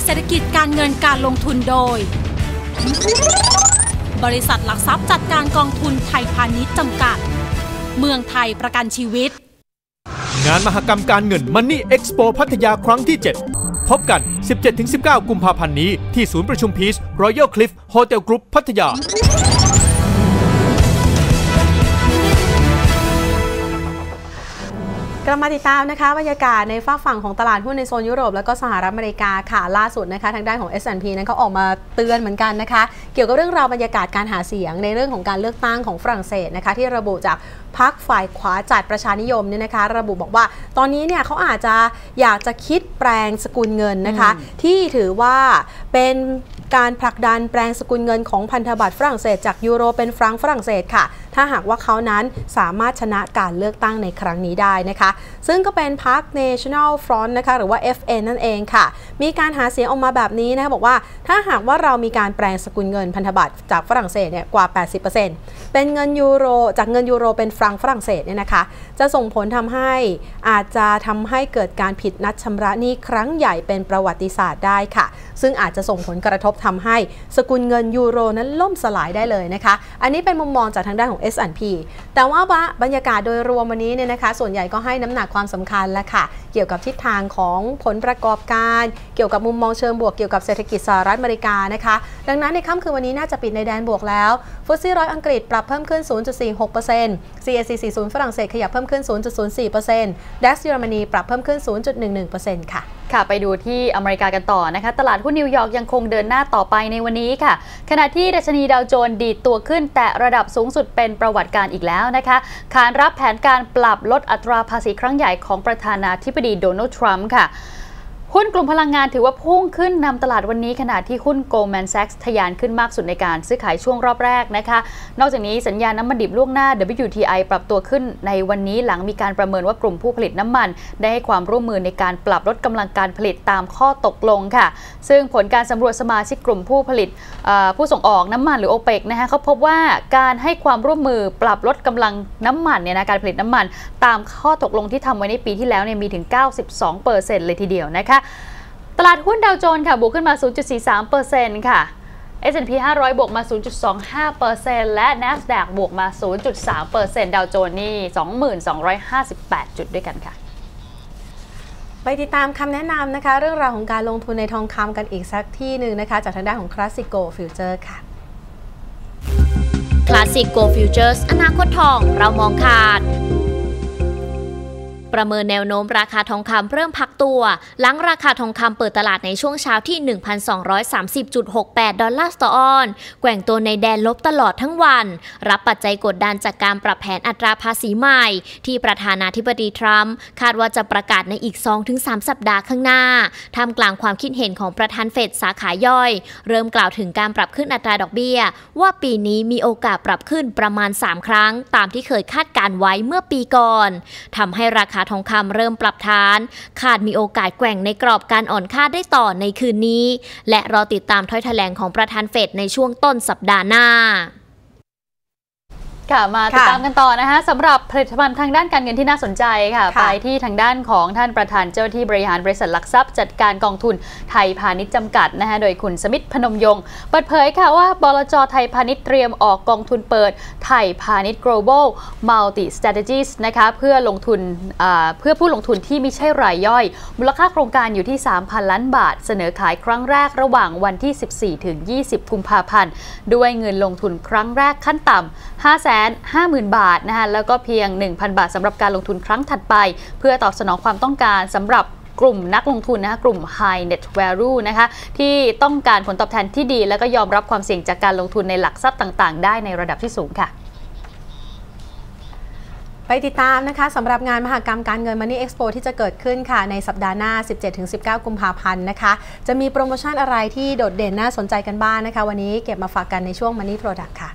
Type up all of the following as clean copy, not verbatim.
เศรษฐกิจการเงินการลงทุนโดยบริษัทหลักทรัพย์จัดการกองทุนไทยพาณิชย์จำกัดเมืองไทยประกันชีวิตงานมหกรรมการเงิน Money Expo พัทยาครั้งที่ 7 พบกัน 17-19 กุมภาพันธ์นี้ที่ศูนย์ประชุมพีช Royal Cliff Hotel Group พัทยากลับมาติดตามนะคะบรรยากาศในฝั่งฝั่งของตลาดหุ้นในโซนยุโรปและก็สหรัฐอเมริกาค่ะล่าสุดนะคะทางด้านของ S&P นั้นเขาออกมาเตือนเหมือนกันนะคะเกี่ยวกับเรื่องราวบรรยากาศการหาเสียงในเรื่องของการเลือกตั้งของฝรั่งเศสนะคะที่ระบุจากพรรคฝ่ายขวาจัดประชานิยมเนี่ยนะคะระบุบอกว่าตอนนี้เนี่ยเขาอาจจะอยากจะคิดแปลงสกุลเงินนะคะที่ถือว่าเป็นการผลักดันแปลงสกุลเงินของพันธบัตรฝรั่งเศสจากยูโรเป็นฟรังก์ฝรั่งเศสค่ะถ้าหากว่าเขานั้นสามารถชนะการเลือกตั้งในครั้งนี้ได้นะคะซึ่งก็เป็นพรรค National Front นะคะหรือว่า FN นั่นเองค่ะมีการหาเสียงออกมาแบบนี้นะคะบอกว่าถ้าหากว่าเรามีการแปลงสกุลเงินพันธบัตรจากฝรั่งเศสเนี่ยกว่า 80% เป็นเงินยูโรจากเงินยูโรเป็นฟรังก์ฝรั่งเศสเนี่ยนะคะจะส่งผลทำให้อาจจะทำให้เกิดการผิดนัดชำระหนี้ครั้งใหญ่เป็นประวัติศาสตร์ได้ค่ะซึ่งอาจจะส่งผลกระทบทำให้สกุลเงินยูโรนั้นล่มสลายได้เลยนะคะอันนี้เป็นมุมมองจากทางด้านของ S&P แต่ว่าบรรยากาศโดยรวมวันนี้เนี่ยนะคะส่วนใหญ่ก็ให้น้ำหนักความสำคัญแล้วค่ะเกี่ยวกับทิศทางของผลประกอบการเกี่ยวกับมุมมองเชิงบวกเกี่ยวกับเศรษฐกิจสหรัฐอเมริกานะคะดังนั้นในค่ำคืนวันนี้น่าจะปิดในแดนบวกแล้วฟุตซี่100อังกฤษปรับเพิ่มขึ้น 0.46% CAC 40ฝรั่งเศสขยับเพิ่มขึ้น 0.04% DAX เยอรมนีปรับเพิ่มขึ้น 0.11% ค่ะไปดูที่อเมริกากันต่อนะคะตลาดหุ้นนิวยอร์กยังคงเดินหน้าต่อไปในวันนี้ค่ะขณะที่ดัชนีดาวโจนส์ดีดตัวขึ้นแต่ระดับสูงสุดเป็นประวัติการอีกแล้วนะคะขานรับแผนการปรับลดอัตราภาษีครั้งใหญ่ของประธานาธิบดีโดนัลด์ทรัมป์ค่ะหุ้นกลุ่มพลังงานถือว่าพุ่งขึ้นนำตลาดวันนี้ขณะที่หุ้น Goldman Sachs ทะยานขึ้นมากสุดในการซื้อขายช่วงรอบแรกนะคะนอกจากนี้สัญญาณน้ำมันดิบล่วงหน้า WTI ปรับตัวขึ้นในวันนี้หลังมีการประเมินว่ากลุ่มผู้ผลิตน้ำมันได้ให้ความร่วมมือในการปรับลดกำลังการผลิตตามข้อตกลงค่ะซึ่งผลการสำรวจสมาชิกกลุ่มผู้ผลิตผู้ส่งออกน้ำมันหรือ OPEC นะคะเขาพบว่าการให้ความร่วมมือปรับลดกำลังน้ำมันเนี่ยนะการผลิตน้ำมันตามข้อตกลงที่ทำไว้ในปีที่แล้วเนี่ยมีถึง 92% เลยทีเดียวนะคะตลาดหุ้นดาวโจนส์ค่ะบวกขึ้นมา 0.43% ค่ะ S&P 500 บวกมา 0.25% และ NASDAQ บวกมา 0.3% ดาวโจนส์นี่ 2,258 จุดด้วยกันค่ะไปติดตามคำแนะนำนะคะเรื่องราวของการลงทุนในทองคำกันอีกสักที่หนึ่งนะคะจากทางด้านของ Classic Gold Future ค่ะ Classic Gold Futures อนาคตทองเรามองขาดประเมินแนวโน้มราคาทองคำเริ่มพักตัวหลังราคาทองคำเปิดตลาดในช่วงเช้าที่ 1,230.68 ดอลลาร์ต่อออนซ์แกว่งตัวในแดนลบตลอดทั้งวันรับปัจจัยกดดันจากการปรับแผนอัตราภาษีใหม่ที่ประธานาธิบดีทรัมป์คาดว่าจะประกาศในอีก 2-3 สัปดาห์ข้างหน้าท่ามกลางความคิดเห็นของประธานเฟดสาขาย่อยเริ่มกล่าวถึงการปรับขึ้นอัตราดอกเบี้ยว่าปีนี้มีโอกาสปรับขึ้นประมาณ 3 ครั้งตามที่เคยคาดการไว้เมื่อปีก่อนทำให้ราคาทองคำเริ่มปรับฐานขาดมีโอกาสแกว่งในกรอบการอ่อนค่าได้ต่อในคืนนี้และรอติดตามถ้อยแถลงของประธานเฟดในช่วงต้นสัปดาห์หน้ามาติดตามกันต่อนะคะสำหรับผลิตภัณฑ์ทางด้านการเงินที่น่าสนใจค่ะไปที่ทางด้านของท่านประธานเจ้าที่บริหารบริษัทหลักทรัพย์จัดการกองทุนไทยพาณิชย์จำกัดนะคะโดยคุณสมิทธิ์พนมยงค์เปิดเผยค่ะว่าบลจ.ไทยพาณิชย์เตรียมออกกองทุนเปิดไทยพาณิชย์ Global Multi Strategies นะคะเพื่อผู้ลงทุนที่ไม่ใช่รายย่อยมูลค่าโครงการอยู่ที่ 3,000 ล้านบาทเสนอขายครั้งแรกระหว่างวันที่ 14-20 กุมภาพันธ์ด้วยเงินลงทุนครั้งแรกขั้นต่ำ550,000 บาทนะคะแล้วก็เพียง 1,000 บาทสำหรับการลงทุนครั้งถัดไปเพื่อตอบสนองความต้องการสำหรับกลุ่มนักลงทุนนะคะกลุ่ม High Net Value นะคะที่ต้องการผลตอบแทนที่ดีแล้วก็ยอมรับความเสี่ยงจากการลงทุนในหลักทรัพย์ต่างๆได้ในระดับที่สูงค่ะไปติดตามนะคะสำหรับงานมหกรรมการเงิน Money Expo ที่จะเกิดขึ้นค่ะในสัปดาห์หน้า 17-19 กุมภาพันธ์นะคะจะมีโปรโมชั่นอะไรที่โดดเด่นน่าสนใจกันบ้าง นะคะวันนี้เก็บมาฝากกันในช่วง Money Product ค่ะ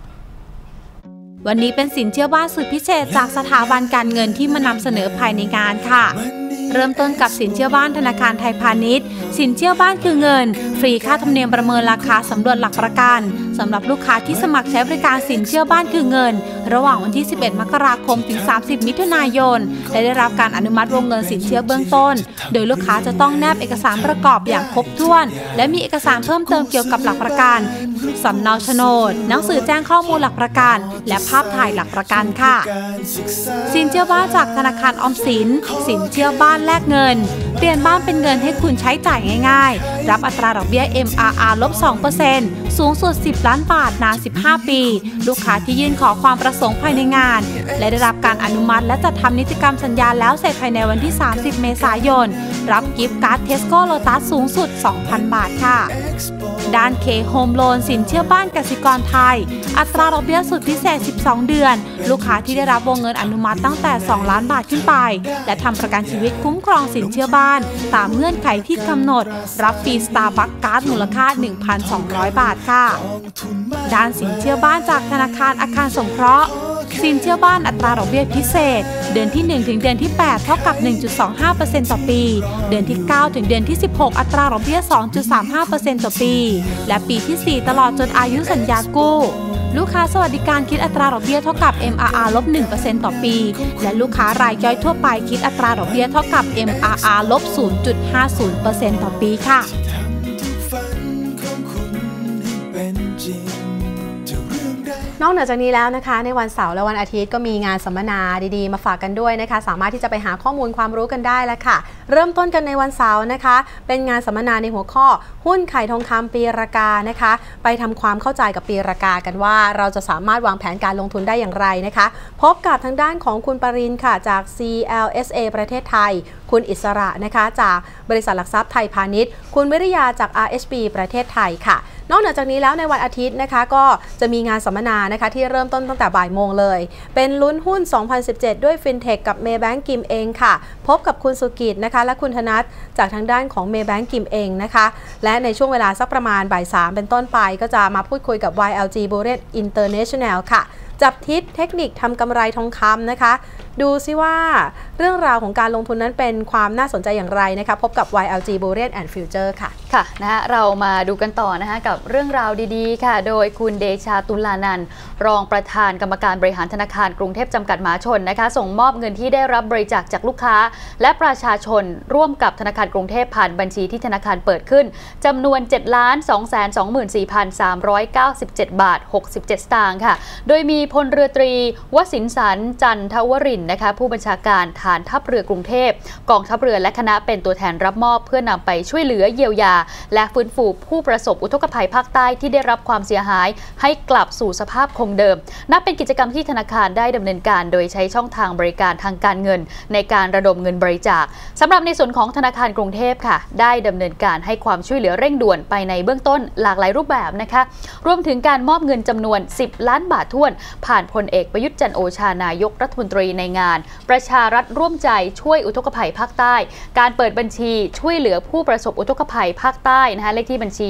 วันนี้เป็นสินเชื่อบ้านสุดพิเศษจากสถาบันการเงินที่มานำเสนอภายในงานค่ะเริ่มต้นกับสินเชื่อบ้านธนาคารไทยพาณิชย์สินเชื่อบ้านคือเงินฟรีค่าธรรมเนียมประเมินราคาสำรวจหลักประกันสำหรับลูกค้าที่สมัครใช้บริการสินเชื่อบ้านคือเงินระหว่างวันที่ 11 มกราคมถึง 30 มิถุนายนและได้รับการอนุมัติวงเงินสินเชื่อเบื้องต้นโดยลูกค้าจะต้องแนบเอกสารประกอบอย่างครบถ้วนและมีเอกสารเพิ่มเติมเกี่ยวกับหลักประกันสำเนาโฉนดหนังสือแจ้งข้อมูลหลักประกันและภาพถ่ายหลักประกันค่ะสินเชื่อบ้านจากธนาคารออมสินสินเชื่อบ้านแลกเงินเปลี่ยนบ้านเป็นเงินให้คุณใช้จ่ายง่ายๆรับอัตราดอกเบี้ย MRR ลบ 2% สูงสุด 10 ล้านบาทนาน 15 ปีลูกค้าที่ยื่นขอความประสงค์ภายในงานและได้รับการอนุมัติและจัดทำนิติกรรมสัญญาแล้วเสร็จภายในวันที่ 30 เมษายนรับกิฟต์การ์ดเทสโก้โลตัสสูงสุด 2,000 บาทค่ะด้านเคโฮมโลนสินเชื่อบ้านกสิกรไทยอัตราดอกเบี้ยสุดพิเศษ 12 เดือนลูกค้าที่ได้รับวงเงินอนุมัติตั้งแต่ 2 ล้านบาทขึ้นไปและทำประกันชีวิตคุ้มครองสินเชื่อบ้านตามเงื่อนไขที่กำหนดรับฟรีสตาร์บัคการ์ดมูลค่า 1,200 บาทค่ะด้านสินเชื่อบ้านจากธนาคารอาคารสงเคราะห์สินเชื่อบ้านอัตราดอกเบี้ยพิเศษเดือนที่ 1 ถึงเดือนที่ 8 เท่ากับ 1.25% ต่อปีเดือนที่ 9 ถึงเดือนที่ 16 อัตราดอกเบี้ย 2.35% ต่อปีและปีที่ 4 ตลอดจนอายุสัญญากู้ลูกค้าสวัสดิการคิดอัตราดอกเบี้ยเท่ากับ MRR ลบ 1% ต่อปีและลูกค้ารายย่อยทั่วไปคิดอัตราดอกเบี้ยเท่ากับ MRR ลบ 0.50% ต่อปีค่ะนอกเหนือจากนี้แล้วนะคะในวันเสาร์และวันอาทิตย์ก็มีงานสัมมนาดีๆมาฝากกันด้วยนะคะสามารถที่จะไปหาข้อมูลความรู้กันได้แล้วค่ะเริ่มต้นกันในวันเสาร์นะคะเป็นงานสัมมนาในหัวข้อหุ้นไข่ทองคำปีรากานะคะไปทำความเข้าใจกับปีรากากันว่าเราจะสามารถวางแผนการลงทุนได้อย่างไรนะคะพบกับทางด้านของคุณปรินค่ะจาก CLSA ประเทศไทยคุณอิสระนะคะจากบริษัทหลักทรัพย์ไทยพาณิชย์คุณวิริยาจาก RHB ประเทศไทยค่ะนอกเหนือจากนี้แล้วในวันอาทิตย์นะคะก็จะมีงานสัมมนานะคะที่เริ่มต้นตั้งแต่บ่ายโมงเลยเป็นลุ้นหุ้น 2017 ด้วย FinTech กับ Maybank กิมเองค่ะพบกับคุณสุกิจนะคะและคุณธนัทจากทางด้านของ Maybank กิมเองนะคะและในช่วงเวลาสักประมาณบ่าย 3เป็นต้นไปก็จะมาพูดคุยกับ YLG Bullion International ค่ะจับทิศเทคนิคทำกำไรทองคำนะคะดูซิว่าเรื่องราวของการลงทุนนั้นเป็นความน่าสนใจอย่างไรนะคะพบกับ YLG Bullion and Future ค่ะค่ะนะคะเรามาดูกันต่อนะคะกับเรื่องราวดีๆค่ะโดยคุณเดชาตุลานันท์รองประธานกรรมการบริหารธนาคารกรุงเทพจำกัดมหาชนนะคะส่งมอบเงินที่ได้รับบริจาคจากลูกค้าและประชาชนร่วมกับธนาคารกรุงเทพผ่านบัญชีที่ธนาคารเปิดขึ้นจำนวน 7,224,397 บาท 67 สตางค์ค่ะโดยมีพลเรือตรีวสินทร์สันจันทวรินทร์นะคะผู้บัญชาการฐานทัพเรือกรุงเทพกองทัพเรือและคณะเป็นตัวแทนรับมอบเพื่อนำไปช่วยเหลือเยียวยาและฟื้นฟูผู้ประสบอุทกภัยภาคใต้ที่ได้รับความเสียหายให้กลับสู่สภาพคงเดิมนับเป็นกิจกรรมที่ธนาคารได้ดำเนินการโดยใช้ช่องทางบริการทางการเงินในการระดมเงินบริจาคสำหรับในส่วนของธนาคารกรุงเทพค่ะได้ดำเนินการให้ความช่วยเหลือเร่งด่วนไปในเบื้องต้นหลากหลายรูปแบบนะคะรวมถึงการมอบเงินจำนวน10 ล้านบาทถ้วนผ่านพลเอกประยุทธ์จันทร์โอชานายกรัฐมนตรีในงานประชารัฐร่วมใจช่วยอุทกภัยภาคใต้การเปิดบัญชีช่วยเหลือผู้ประสบอุทกภัยภาคใต้นะคะเลขที่บัญชี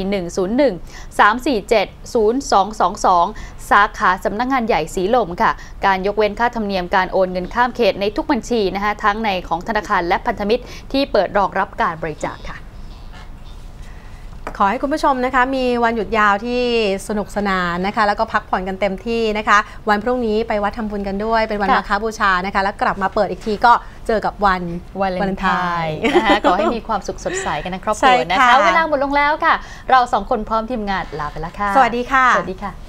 101-347-0222 สาขาสำนักงานใหญ่สีลมค่ะการยกเว้นค่าธรรมเนียมการโอนเงินข้ามเขตในทุกบัญชีนะคะทั้งในของธนาคารและพันธมิตรที่เปิดรองรับการบริจาคค่ะขอให้คุณผู้ชมนะคะมีวันหยุดยาวที่สนุกสนานนะคะแล้วก็พักผ่อนกันเต็มที่นะคะวันพรุ่งนี้ไปวัดทำบุญกันด้วยเป็นวันมาฆบูชานะคะแล้วกลับมาเปิดอีกทีก็เจอกับวันวาเลนไทน์นะคะขอให้มีความสุขสดใสกันในครอบครัวนะคะเวลาหมดลงแล้วค่ะเรา2 คนพร้อมทีมงานลาไปแล้วค่ะสวัสดีค่ะสวัสดีค่ะ